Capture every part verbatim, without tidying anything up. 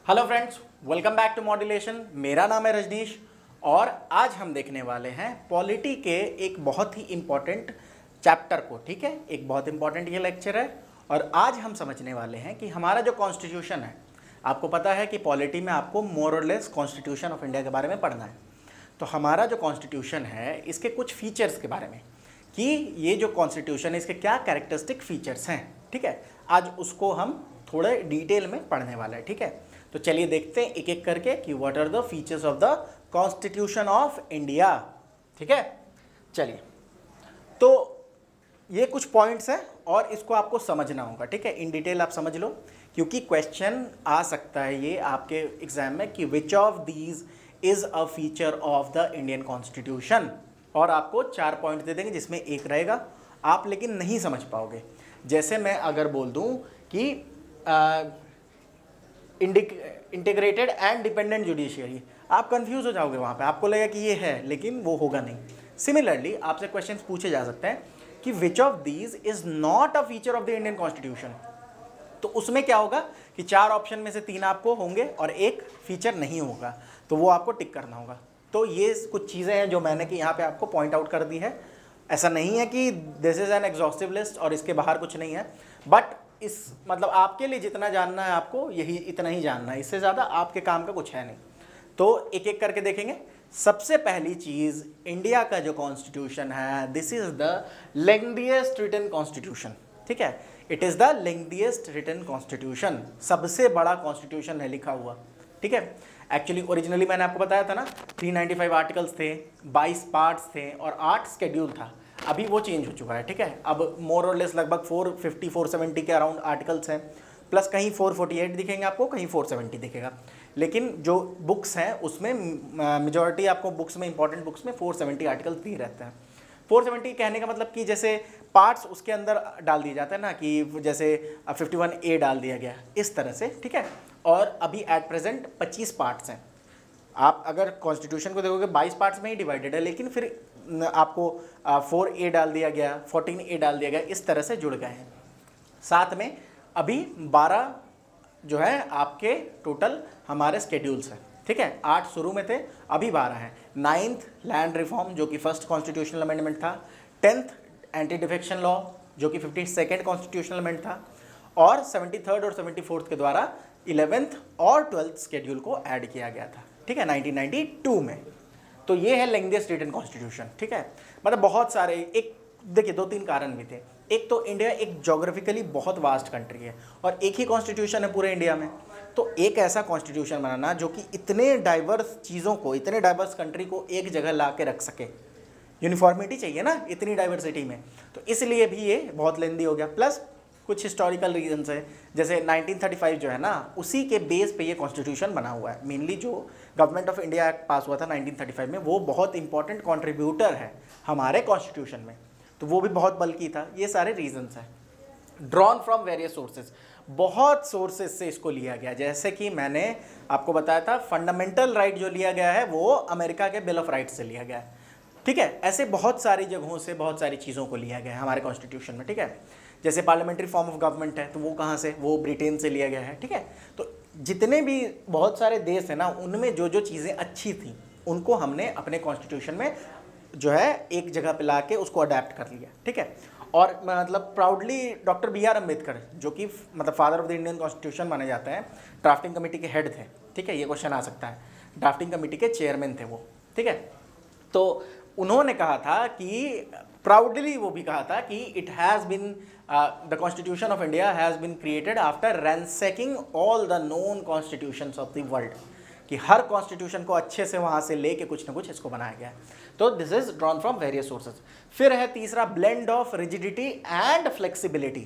Hello friends, welcome back to modulation. मेरा नाम है रजनीश और आज हम देखने वाले हैं पॉलिटी के एक बहुत ही इम्पॉर्टेंट चैप्टर को। ठीक है, एक बहुत इम्पॉर्टेंट ये लेक्चर है और आज हम समझने वाले हैं कि हमारा जो कॉन्स्टिट्यूशन है, आपको पता है कि पॉलिटी में आपको मोर और लेस कॉन्स्टिट्यूशन ऑफ इंडिया के बारे में पढ़ना है। तो हमारा जो कॉन्स्टिट्यूशन है इसके कुछ फीचर्स के बारे में कि ये जो कॉन्स्टिट्यूशन है इसके क्या कैरेक्टरिस्टिक फीचर्स हैं। ठीक है, आज उसको हम थोड़े डिटेल में पढ़ने वाले हैं। ठीक है, तो चलिए देखते हैं एक एक करके कि what are the features of the constitution of India. ठीक है, चलिए तो ये कुछ पॉइंट्स हैं और इसको आपको समझना होगा। ठीक है, इन डिटेल आप समझ लो क्योंकि क्वेश्चन आ सकता है ये आपके एग्जाम में कि which of these is a feature of the Indian constitution, और आपको चार पॉइंट दे देंगे जिसमें एक रहेगा आप लेकिन नहीं समझ पाओगे। जैसे मैं अगर बोल दूं कि uh, integrated and dependent judiciary, आप कंफ्यूज हो जाओगे वहाँ पे, आपको लगेगा कि ये है लेकिन वो होगा नहीं। सिमिलरली आपसे क्वेश्चंस पूछे जा सकते हैं कि which of these is not a feature of the Indian constitution, तो उसमें क्या होगा कि चार ऑप्शन में से तीन आपको होंगे और एक फीचर नहीं होगा, तो वो आपको टिक करना होगा। तो ये कुछ चीज़ें हैं जो मैंने कि यहाँ पे आपको पॉइंट आउट कर दी है। ऐसा नहीं है कि this is an exhaustive list और इसके बाहर कुछ नहीं है, बट इस मतलब आपके लिए जितना जानना है आपको यही इतना ही जानना है, इससे ज़्यादा आपके काम का कुछ है नहीं। तो एक एक करके देखेंगे। सबसे पहली चीज़, इंडिया का जो कॉन्स्टिट्यूशन है this is the lengthiest written constitution. ठीक है, it is the lengthiest written constitution, सबसे बड़ा कॉन्स्टिट्यूशन है लिखा हुआ। ठीक है, एक्चुअली ओरिजिनली मैंने आपको बताया था ना तीन सौ पचानवे आर्टिकल्स थे, बाईस पार्ट्स थे और आठ स्केड्यूल था। अभी वो चेंज हो चुका है। ठीक है, अब मोर और लेस लगभग चार सौ पचास चार सौ सत्तर के अराउंड आर्टिकल्स हैं, प्लस कहीं चार सौ अड़तालीस दिखेंगे आपको, कहीं चार सौ सत्तर दिखेगा। लेकिन जो बुक्स हैं उसमें मेजॉरिटी आपको बुक्स में इंपॉर्टेंट बुक्स में चार सौ सत्तर आर्टिकल्स दिए रहते हैं। चार सौ सत्तर कहने का मतलब कि जैसे पार्ट्स उसके अंदर डाल दिए जाते हैं ना, कि जैसे इक्यावन ए डाल दिया गया इस तरह से। ठीक है, और अभी एट प्रेजेंट पच्चीस पार्ट्स हैं। आप अगर कॉन्स्टिट्यूशन को देखोगे बाईस पार्ट्स में ही डिवाइडेड है, लेकिन फिर आपको फोर ए डाल दिया गया, फोर्टीन ए डाल दिया गया, इस तरह से जुड़ गए हैं। साथ में अभी बारह जो है आपके टोटल हमारे स्केड्यूल्स हैं। ठीक है, आठ शुरू में थे, अभी बारह हैं। नाइन्थ लैंड रिफॉर्म जो कि फर्स्ट कॉन्स्टिट्यूशनल अमेंडमेंट था, टेंथ एंटी डिफेक्शन लॉ जो कि फिफ्टी सेकेंड कॉन्स्टिट्यूशनल अमेंडमेंट था, और सेवेंटी थर्ड और सेवेंटी फोर्थ के द्वारा इलेवेंथ और ट्वेल्थ स्केड्यूल को ऐड किया गया था। ठीक है, नाइनटीन नाइंटी टू में। तो ये है लेंथीएस्ट रिटन कॉन्स्टिट्यूशन। ठीक है, मतलब बहुत सारे, एक देखिए दो तीन कारण भी थे। एक तो इंडिया एक ज्योग्राफिकली बहुत वास्ट कंट्री है और एक ही कॉन्स्टिट्यूशन है पूरे इंडिया में, तो एक ऐसा कॉन्स्टिट्यूशन बनाना जो कि इतने डाइवर्स चीज़ों को, इतने डाइवर्स कंट्री को एक जगह ला के रख सके, यूनिफॉर्मिटी चाहिए ना इतनी डाइवर्सिटी में, तो इसलिए भी ये बहुत लेंदी हो गया। प्लस कुछ हिस्टोरिकल रीजंस है, जैसे नाइनटीन थर्टी फाइव जो है ना उसी के बेस पे ये कॉन्स्टिट्यूशन बना हुआ है। मेनली जो government of India act pass हुआ था नाइनटीन थर्टी फाइव में, वो बहुत इंपॉर्टेंट कंट्रीब्यूटर है हमारे कॉन्स्टिट्यूशन में, तो वो भी बहुत बल्कि था। ये सारे रीजंस हैं। ड्रॉन फ्रॉम वेरियस सोर्सेज, बहुत सोर्सेज से इसको लिया गया। जैसे कि मैंने आपको बताया था फंडामेंटल राइट जो लिया गया है वो अमेरिका के बिल ऑफ राइट्स से लिया गया है। ठीक है, ऐसे बहुत सारी जगहों से बहुत सारी चीज़ों को लिया गया है हमारे कॉन्स्टिट्यूशन में। ठीक है, जैसे पार्लियामेंट्री फॉर्म ऑफ गवर्नमेंट है तो वो कहाँ से, वो ब्रिटेन से लिया गया है। ठीक है, तो जितने भी बहुत सारे देश हैं ना उनमें जो जो चीज़ें अच्छी थी उनको हमने अपने कॉन्स्टिट्यूशन में जो है एक जगह पे ला के उसको अडेप्ट कर लिया। ठीक है, और मतलब proudly doctor B R Ambedkar जो कि मतलब father of the Indian constitution माने जाते हैं, ड्राफ्टिंग कमेटी के हेड थे। ठीक है, ये क्वेश्चन आ सकता है, ड्राफ्टिंग कमेटी के चेयरमैन थे वो। ठीक है, तो उन्होंने कहा था कि प्राउडली वो भी कहा था कि it has been the constitution of India has been created after ransacking all the known constitutions of the world, कि हर कॉन्स्टिट्यूशन को अच्छे से वहाँ से लेके कुछ ना कुछ इसको बनाया गया है। तो this is drawn from various sources. फिर है तीसरा, blend of rigidity and flexibility.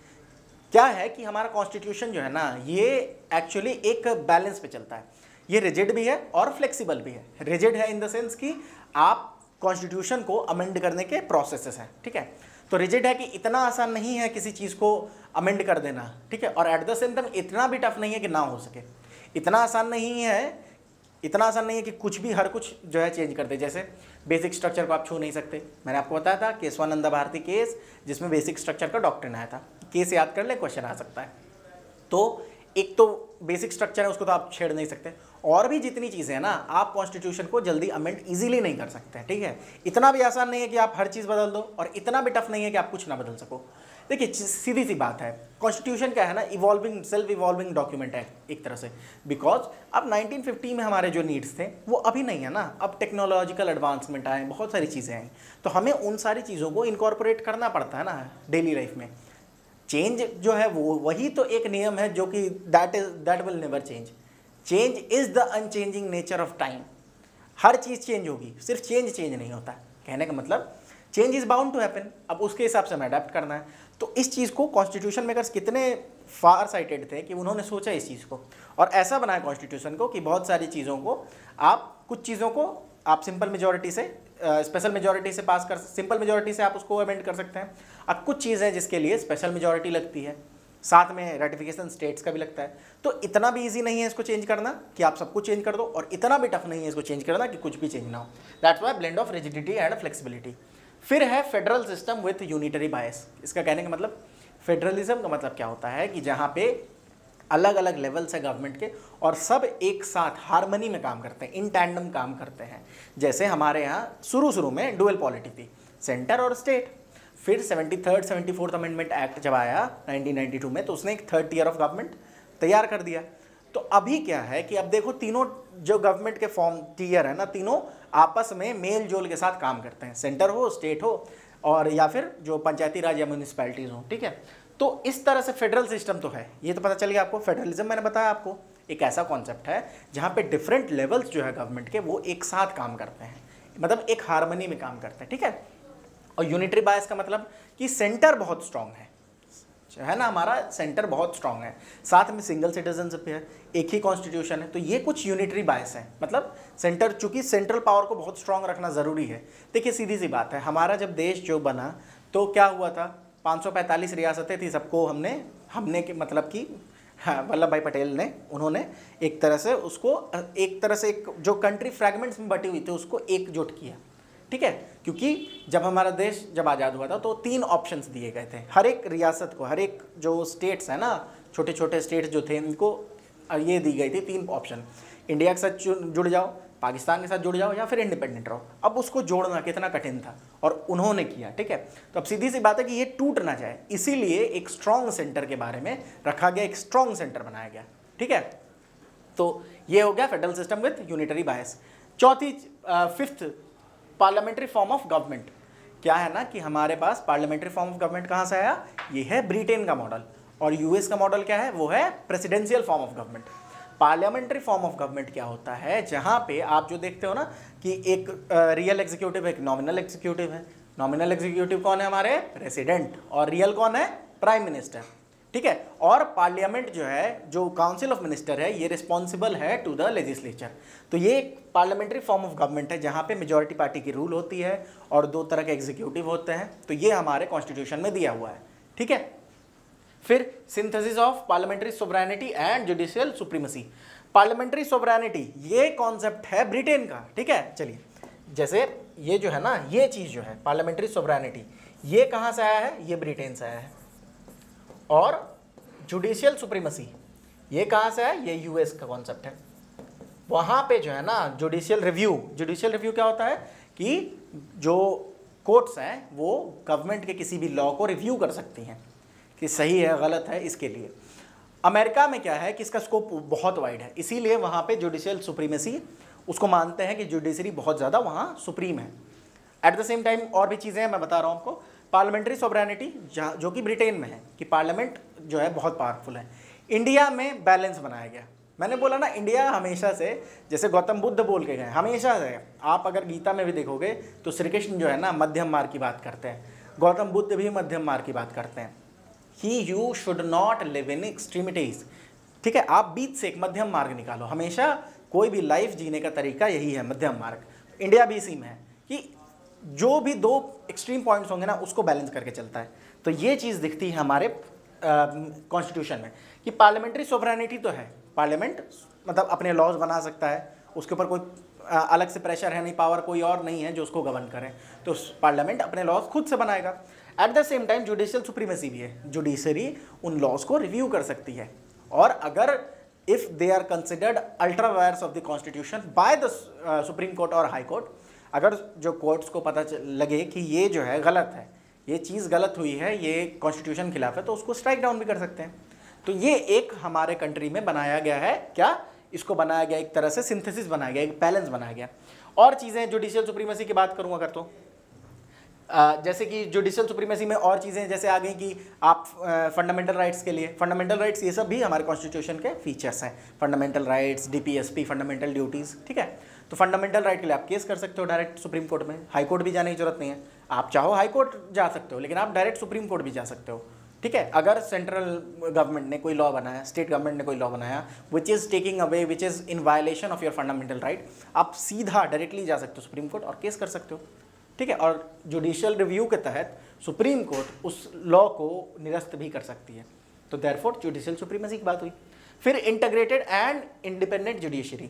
क्या है कि हमारा कॉन्स्टिट्यूशन जो है ना ये एक्चुअली एक बैलेंस पे चलता है, ये रिजिड भी है और फ्लेक्सिबल भी है। रिजिड है इन द सेंस कि आप कॉन्स्टिट्यूशन को अमेंड करने के प्रोसेसेस हैं। ठीक है, तो रिजिड है कि इतना आसान नहीं है किसी चीज़ को अमेंड कर देना। ठीक है, और एट द सेम टाइम इतना भी टफ नहीं है कि ना हो सके। इतना आसान नहीं है, इतना आसान नहीं है कि कुछ भी हर कुछ जो है चेंज कर दे। जैसे बेसिक स्ट्रक्चर को आप छू नहीं सकते, मैंने आपको बताया था केशवानंदा भारती केस जिसमें बेसिक स्ट्रक्चर का डॉक्ट्रिन आया था, केस याद कर ले, क्वेश्चन आ सकता है। तो एक तो बेसिक स्ट्रक्चर है, उसको तो आप छेड़ नहीं सकते, और भी जितनी चीज़ें हैं ना, आप कॉन्स्टिट्यूशन को जल्दी अमेंड इजीली नहीं कर सकते हैं, ठीक है। इतना भी आसान नहीं है कि आप हर चीज़ बदल दो, और इतना भी टफ नहीं है कि आप कुछ ना बदल सको। देखिए सीधी सी बात है, कॉन्स्टिट्यूशन क्या है ना, इवॉल्विंग सेल्फ इवॉल्विंग डॉक्यूमेंट है एक तरह से, बिकॉज अब नाइनटीन फिफ्टी में हमारे जो नीड्स थे वो अभी नहीं है ना, अब टेक्नोलॉजिकल एडवांसमेंट आए, बहुत सारी चीज़ें आई, तो हमें उन सारी चीज़ों को इनकॉर्पोरेट करना पड़ता है ना डेली लाइफ में। चेंज जो है वो वही तो एक नियम है जो कि that is that will never change. Change is the unchanging nature of time. हर चीज़ चेंज होगी, सिर्फ चेंज चेंज नहीं होता। कहने का मतलब change is bound to happen, अब उसके हिसाब से हमें अडेप्ट करना है। तो इस चीज़ को कॉन्स्टिट्यूशन मेकर्स कितने फार साइटेड थे कि उन्होंने सोचा इस चीज़ को, और ऐसा बनाया कॉन्स्टिट्यूशन को कि बहुत सारी चीज़ों को आप, कुछ चीज़ों को आप सिंपल मेजॉरिटी से, स्पेशल uh, मेजॉरिटी से पास कर, सिंपल मेजॉरिटी से आप उसको अमेंड कर सकते हैं। अब कुछ चीज़ें जिसके लिए स्पेशल मेजॉरिटी लगती है, साथ में रेटिफिकेशन स्टेट्स का भी लगता है। तो इतना भी इजी नहीं है इसको चेंज करना कि आप सब कुछ चेंज कर दो, और इतना भी टफ नहीं है इसको चेंज करना कि कुछ भी चेंज ना हो। That's why blend of rigidity and flexibility. फिर है federal system with unitary bias. इसका कहने का मतलब, फेडरलिज्म का मतलब क्या होता है कि जहाँ पे अलग अलग लेवल्स है गवर्नमेंट के, और सब एक साथ हार्मनी में काम करते हैं, इन टैंडम काम करते हैं। जैसे हमारे यहाँ शुरू शुरू में डुअल पॉलिटी थी, सेंटर और स्टेट। फिर seventy third seventy fourth amendment act जब आया नाइनटीन नाइंटी टू में, तो उसने एक थर्ड टीयर ऑफ गवर्नमेंट तैयार कर दिया। तो अभी क्या है कि अब देखो, तीनों जो गवर्नमेंट के फॉर्म टीयर है ना, तीनों आपस में मेल जोल के साथ काम करते हैं, सेंटर हो, स्टेट हो, और या फिर जो पंचायती राज या म्यूनिसिपैलिटीज़ हो, ठीक है। तो इस तरह से फेडरल सिस्टम तो है, ये तो पता चल गया आपको। फेडरलिज्म मैंने बताया आपको एक ऐसा कॉन्सेप्ट है जहाँ पे डिफरेंट लेवल्स जो है गवर्नमेंट के वो एक साथ काम करते हैं, मतलब एक हार्मनी में काम करते हैं, ठीक है। और यूनिटरी बायस का मतलब कि सेंटर बहुत स्ट्रांग है, है ना, हमारा सेंटर बहुत स्ट्रांग है, साथ में सिंगल सिटीजनशिप है, एक ही कॉन्स्टिट्यूशन है। तो ये कुछ यूनिटरी बायस है, मतलब सेंटर, चूंकि सेंट्रल पावर को बहुत स्ट्रांग रखना ज़रूरी है। देखिए सीधी सी बात है, हमारा जब देश जो बना तो क्या हुआ था, पाँच सौ पैंतालीस रियासतें थी, सबको हमने हमने के मतलब कि हाँ, वल्लभ भाई पटेल ने, उन्होंने एक तरह से उसको, एक तरह से एक जो कंट्री फ्रैगमेंट्स में बटी हुई थी उसको एकजुट किया, ठीक है। क्योंकि जब हमारा देश जब आज़ाद हुआ था तो तीन ऑप्शंस दिए गए थे हर एक रियासत को, हर एक जो स्टेट्स है ना, छोटे छोटे स्टेट्स जो थे इनको ये दी गई थी तीन ऑप्शन, इंडिया के साथ जुड़ जाओ, पाकिस्तान के साथ जुड़ जाओ, या फिर इंडिपेंडेंट रहो। अब उसको जोड़ना कितना कठिन था, और उन्होंने किया, ठीक है। तो अब सीधी सी बात है कि ये टूट ना जाए, इसीलिए एक स्ट्रॉन्ग सेंटर के बारे में रखा गया, एक स्ट्रॉन्ग सेंटर बनाया गया, ठीक है। तो ये हो गया federal system with unitary bias. चौथी, fifth, parliamentary form of government. क्या है ना कि हमारे पास पार्लियामेंट्री फॉर्म ऑफ गवर्नमेंट कहाँ से आया, ये है ब्रिटेन का मॉडल, और यूएस का मॉडल क्या है, वो है presidential form of government. Parliamentary form of government क्या होता है, जहाँ पे आप जो देखते हो ना कि एक रियल एग्जीक्यूटिव है, एक नॉमिनल एग्जीक्यूटिव है। नॉमिनल एग्जीक्यूटिव कौन है, हमारे प्रेसिडेंट, और रियल कौन है, प्राइम मिनिस्टर, ठीक है। और पार्लियामेंट जो है, जो काउंसिल ऑफ मिनिस्टर है, ये रिस्पॉन्सिबल है टू द लेजिस्लेचर। तो ये एक पार्लियामेंट्री फॉर्म ऑफ गवर्नमेंट है जहाँ पे मेजॉरिटी पार्टी की रूल होती है और दो तरह के एग्जीक्यूटिव होते हैं। तो ये हमारे कॉन्स्टिट्यूशन में दिया हुआ है, ठीक है। फिर synthesis of parliamentary sovereignty and judicial supremacy. Parliamentary sovereignty ये कॉन्सेप्ट है ब्रिटेन का, ठीक है। चलिए, जैसे ये जो है ना, ये चीज़ जो है पार्लियामेंट्री सोवरेनिटी, ये कहाँ से आया है, ये ब्रिटेन से आया है। और जुडिशियल सुप्रीमेसी ये कहाँ से है, ये यूएस का कॉन्सेप्ट है। वहाँ पे जो है ना जुडिशियल रिव्यू, जुडिशियल रिव्यू क्या होता है कि जो कोर्ट्स हैं वो गवर्नमेंट के किसी भी लॉ को रिव्यू कर सकती हैं कि सही है गलत है। इसके लिए अमेरिका में क्या है कि इसका स्कोप बहुत वाइड है, इसीलिए वहाँ पे जुडिशियल सुप्रीमेसी उसको मानते हैं कि जुडिशरी बहुत ज़्यादा वहाँ सुप्रीम है। एट द सेम टाइम और भी चीज़ें हैं, मैं बता रहा हूँ आपको। पार्लियामेंट्री सोवरेनिटी जो कि ब्रिटेन में है कि पार्लियामेंट जो है बहुत पावरफुल है। इंडिया में बैलेंस बनाया गया। मैंने बोला ना, इंडिया हमेशा से, जैसे गौतम बुद्ध बोल के गए, हमेशा से, आप अगर गीता में भी देखोगे तो श्री कृष्ण जो है ना मध्यम मार्ग की बात करते हैं, गौतम बुद्ध भी मध्यम मार्ग की बात करते हैं। ही you should not live in extremities, ठीक है। आप बीच से एक मध्यम मार्ग निकालो, हमेशा कोई भी लाइफ जीने का तरीका यही है, मध्यम मार्ग। इंडिया भी इसी में है कि जो भी दो एक्सट्रीम पॉइंट्स होंगे ना उसको बैलेंस करके चलता है। तो ये चीज़ दिखती है हमारे कॉन्स्टिट्यूशन में कि पार्लियामेंट्री सोवरेनिटी तो है, पार्लियामेंट मतलब अपने लॉज बना सकता है, उसके ऊपर कोई आ, अलग से प्रेशर है नहीं, पावर कोई और नहीं है जो उसको गवर्न करे, तो पार्लियामेंट अपने लॉज खुद से बनाएगा। At the same time judicial supremacy भी है, जुडिशरी उन लॉज को रिव्यू कर सकती है और अगर if they are considered ultra vires of the constitution by the supreme court और हाई कोर्ट, अगर जो कोर्ट्स को पता लगे कि ये जो है गलत है, ये चीज़ गलत हुई है, ये कॉन्स्टिट्यूशन खिलाफ है, तो उसको स्ट्राइक डाउन भी कर सकते हैं। तो ये एक हमारे कंट्री में बनाया गया है, क्या इसको बनाया गया, एक तरह से सिंथेसिस बनाया गया, एक बैलेंस बनाया गया। और चीज़ें जुडिशियल सुप्रीमेसी की बात करूँ अगर, तो Uh, जैसे कि जुडिशियल सुप्रीमेसी में और चीज़ें जैसे आ गई कि आप फंडामेंटल uh, राइट्स के लिए, फंडामेंटल राइट्स ये सब भी हमारे कॉन्स्टिट्यूशन के फीचर्स हैं। Fundamental rights, DPSP, fundamental duties, ठीक है। तो फंडामेंटल राइट के लिए आप केस कर सकते हो डायरेक्ट सुप्रीम कोर्ट में, हाई कोर्ट भी जाने की जरूरत नहीं है। आप चाहो हाई कोर्ट जा सकते हो, लेकिन आप डायरेक्ट सुप्रीम कोर्ट भी जा सकते हो, ठीक है। अगर सेंट्रल गवर्नमेंट ने कोई लॉ बनाया, स्टेट गवर्नमेंट ने कोई लॉ बनाया which is taking away, which is in violation of your fundamental right, आप सीधा डायरेक्टली जा सकते हो सुप्रीम कोर्ट और केस कर सकते हो, ठीक है। और जुडिशियल रिव्यू के तहत सुप्रीम कोर्ट उस लॉ को निरस्त भी कर सकती है। तो देयरफॉर जुडिशियल सुप्रीमेसी की बात हुई। फिर इंटीग्रेटेड एंड इंडिपेंडेंट जुडिशरी,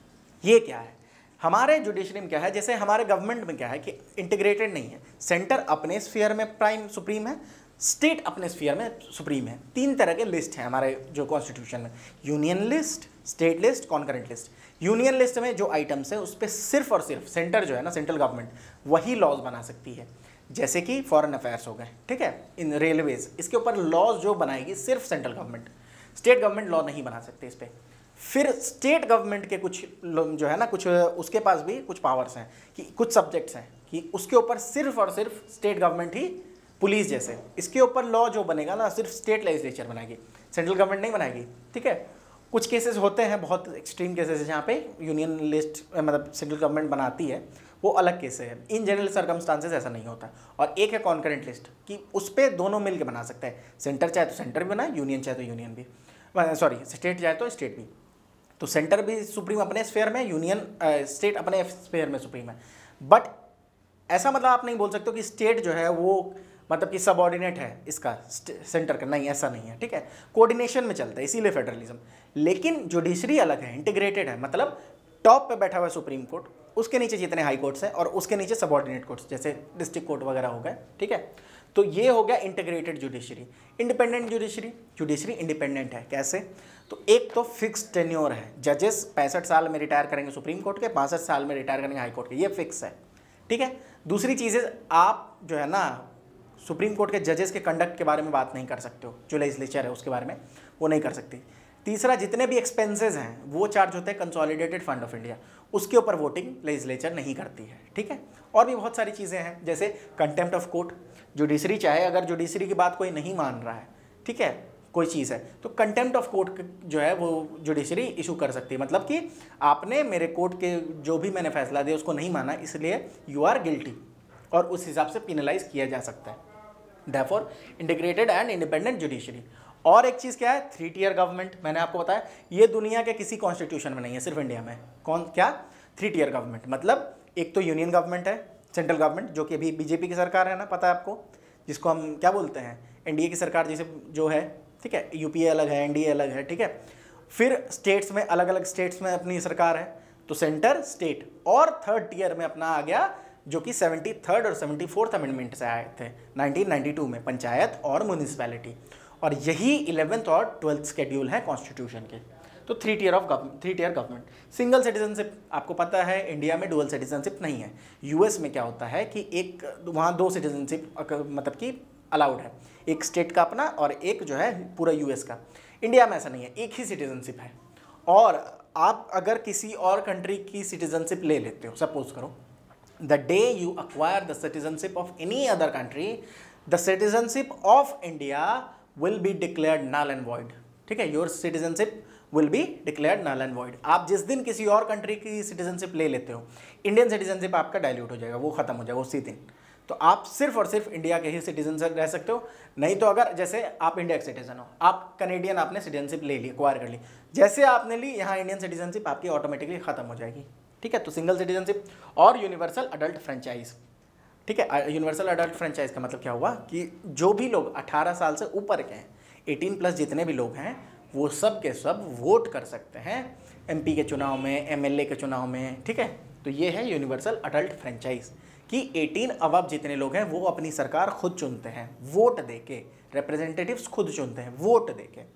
ये क्या है? हमारे जुडिशरी में क्या है, जैसे हमारे गवर्नमेंट में क्या है कि इंटीग्रेटेड नहीं है, सेंटर अपने स्फीयर में प्राइम सुप्रीम है, स्टेट अपने स्फीयर में सुप्रीम है। तीन तरह के लिस्ट हैं हमारे जो कॉन्स्टिट्यूशन में, union list, state list, concurrent list. Union list में जो आइटम्स है उस पर सिर्फ और सिर्फ सेंटर जो है ना, सेंट्रल गवर्नमेंट वही लॉज बना सकती है, जैसे कि फॉरेन अफेयर्स हो गए, ठीक है, इन रेलवेज, इसके ऊपर लॉज जो बनाएगी सिर्फ central government, state government law नहीं बना सकते इस पर। फिर स्टेट गवर्नमेंट के कुछ जो है ना, कुछ उसके पास भी कुछ पावर्स हैं कि कुछ सब्जेक्ट्स हैं कि उसके ऊपर सिर्फ और सिर्फ स्टेट गवर्नमेंट ही, पुलिस जैसे, इसके ऊपर लॉ जो बनेगा ना सिर्फ स्टेट लेजिस्लेचर बनाएगी, सेंट्रल गवर्नमेंट नहीं बनाएगी, ठीक है। कुछ केसेस होते हैं, बहुत एक्सट्रीम केसेस है जहाँ पे यूनियन लिस्ट मतलब सेंट्रल गवर्नमेंट बनाती है, वो अलग केस है। इन जनरल सर्कमस्टांसेस ऐसा नहीं होता। और एक है कॉन्करेंट लिस्ट कि उस पर दोनों मिल के बना सकते हैं, सेंटर चाहे तो सेंटर भी बनाए, यूनियन चाहे तो यूनियन भी, सॉरी स्टेट चाहे तो स्टेट भी। तो सेंटर भी सुप्रीम अपने स्फेयर में, यूनियन स्टेट अपने स्फेयर में सुप्रीम है। बट ऐसा मतलब आप नहीं बोल सकते हो कि स्टेट जो है वो मतलब कि सबऑर्डिनेट है इसका सेंटर का, नहीं, ऐसा नहीं है, ठीक है। कोऑर्डिनेशन में चलता है, इसीलिए फेडरलिज्म। लेकिन जुडिशरी अलग है, इंटीग्रेटेड है, मतलब टॉप पे बैठा हुआ है सुप्रीम कोर्ट, उसके नीचे जितने हाई कोर्ट्स हैं और उसके नीचे सबऑर्डिनेट कोर्ट्स जैसे डिस्ट्रिक्ट कोर्ट वगैरह हो गए, ठीक है। तो ये हो गया integrated judiciary. Independent judiciary, judiciary independent है, कैसे? तो एक तो फिक्स टेन्योर है, जजेस पैंसठ साल में रिटायर करेंगे सुप्रीम कोर्ट के, बासठ साल में रिटायर करेंगे हाई कोर्ट के, ये फिक्स है, ठीक है। दूसरी चीज़ है, आप जो है ना सुप्रीम कोर्ट के जजेस के कंडक्ट के बारे में बात नहीं कर सकते हो, जो लेजिस्लेचर है उसके बारे में वो नहीं कर सकती। तीसरा, जितने भी एक्सपेंसेस हैं वो चार्ज होते हैं कंसोलिडेटेड फंड ऑफ इंडिया, उसके ऊपर वोटिंग लेजिस्लेचर नहीं करती है, ठीक है। और भी बहुत सारी चीज़ें हैं, जैसे कंटेम्प्ट ऑफ कोर्ट, जुडिशरी चाहे अगर जुडिशरी की बात कोई नहीं मान रहा है, ठीक है, कोई चीज़ है, तो कंटेम्प्ट ऑफ कोर्ट जो है वो जुडिशरी इशू कर सकती है। मतलब कि आपने मेरे कोर्ट के जो भी मैंने फैसला दिया उसको नहीं माना, इसलिए यू आर गिल्टी, और उस हिसाब से पिनलाइज किया जा सकता है। Therefore, integrated and independent judiciary. और एक चीज़ क्या है, थ्री टीयर गवर्नमेंट, मैंने आपको बताया ये दुनिया के किसी कॉन्स्टिट्यूशन में नहीं है, सिर्फ इंडिया में। कौन, क्या? Three tier government. मतलब एक तो यूनियन गवर्नमेंट है, सेंट्रल गवर्नमेंट, जो कि अभी बीजेपी की सरकार है ना, पता है आपको, जिसको हम क्या बोलते हैं, एनडीए की सरकार जैसे जो है, ठीक है। यूपीए अलग है, एनडीए अलग है, ठीक है। फिर स्टेट्स में अलग अलग स्टेट्स में अपनी सरकार है, तो सेंटर, स्टेट, और थर्ड टीयर में अपना आ गया जो कि सेवेंटी थर्ड और सेवेंटी फोर्थ अमेंडमेंट से आए थे नाइनटीन नाइंटी टू में, पंचायत और म्यूनिसिपैलिटी। और यही इलेवेंथ और ट्वेल्थ शेड्यूल है कॉन्स्टिट्यूशन के। तो three tier of government, three tier government. Single citizenship, आपको पता है इंडिया में डुअल सिटीजनशिप नहीं है। यूएस में क्या होता है कि एक वहाँ दो सिटीजनशिप मतलब कि अलाउड है, एक स्टेट का अपना और एक जो है पूरा यूएस का। इंडिया में ऐसा नहीं है, एक ही सिटीजनशिप है। और आप अगर किसी और कंट्री की सिटीजनशिप ले लेते हो, सपोज करो the day you acquire the citizenship of any other country, the citizenship of India will be declared null and void, ठीक है। your citizenship will be declared null and void। आप जिस दिन किसी और कंट्री की सिटीजनशिप ले लेते हो, इंडियन सिटीजनशिप आपका डाइल्यूट हो जाएगा, वो खत्म हो जाएगा उसी दिन। तो आप सिर्फ और सिर्फ इंडिया के ही सिटीजन से रह सकते हो। नहीं तो अगर जैसे आप इंडिया के सिटीजन हो, आप कनेडियन आपने सिटीजनशिप ले ली, एक्वायर कर ली, जैसे आपने ली यहाँ इंडियन सिटीजनशिप आपकी ऑटोमेटिकली खत्म हो जाएगी, ठीक है। तो सिंगल सिटीजनशिप और यूनिवर्सल अडल्ट फ्रेंचाइज, ठीक है। यूनिवर्सल अडल्ट फ्रेंचाइज का मतलब क्या हुआ कि जो भी लोग अठारह साल से ऊपर के हैं, अठारह प्लस जितने भी लोग हैं, वो सब के सब वोट कर सकते हैं एमपी के चुनाव में, एमएलए के चुनाव में, ठीक है। तो ये है यूनिवर्सल अडल्ट फ्रेंचाइज कि अठारह अबव जितने लोग हैं वो अपनी सरकार खुद चुनते हैं, वोट देके, रिप्रेजेंटेटिव्स खुद चुनते हैं वोट देके।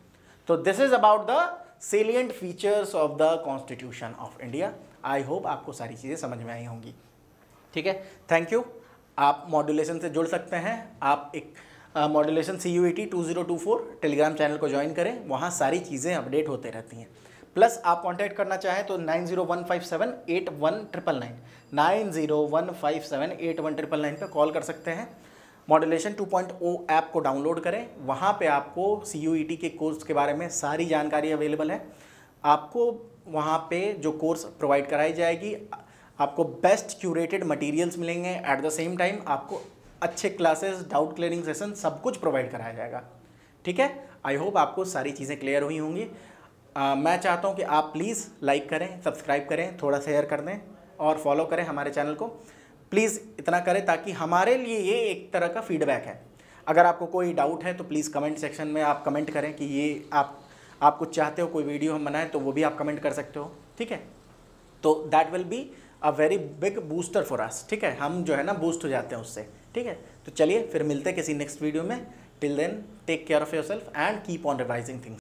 तो this is about the salient features of the constitution of India. I hope आपको सारी चीज़ें समझ में आई होंगी। ठीक है, थैंक यू। आप मॉड्यूलेशन से जुड़ सकते हैं। आप एक modulation C U E T two zero two four telegram channel को ज्वाइन करें, वहाँ सारी चीज़ें अपडेट होते रहती हैं। प्लस आप कांटेक्ट करना चाहें तो nine zero one five seven eight one triple nine nine zero one five seven eight one triple nine पर कॉल कर सकते हैं। Modulation two point O app को डाउनलोड करें, वहाँ पे आपको सी यू ई टी के कोर्स के बारे में सारी जानकारी अवेलेबल है। आपको वहाँ पे जो कोर्स प्रोवाइड कराई जाएगी, आपको बेस्ट क्यूरेटेड मटेरियल्स मिलेंगे। एट द सेम टाइम आपको अच्छे क्लासेस, डाउट क्लियरिंग सेशन, सब कुछ प्रोवाइड कराया जाएगा। ठीक है, आई होप आपको सारी चीज़ें क्लियर हुई होंगी। आ, मैं चाहता हूँ कि आप प्लीज़ लाइक करें, सब्सक्राइब करें, थोड़ा शेयर कर दें और फॉलो करें हमारे चैनल को। प्लीज़ इतना करें ताकि हमारे लिए ये एक तरह का फीडबैक है। अगर आपको कोई डाउट है तो प्लीज़ कमेंट सेक्शन में आप कमेंट करें कि ये आप आप कुछ चाहते हो कोई वीडियो हम बनाएं, तो वो भी आप कमेंट कर सकते हो। ठीक है, तो that will be a very big booster for us. ठीक है, हम जो है ना बूस्ट हो जाते हैं उससे। ठीक है, तो चलिए फिर मिलते हैं किसी नेक्स्ट वीडियो में। Till then take care of yourself and keep on revising things.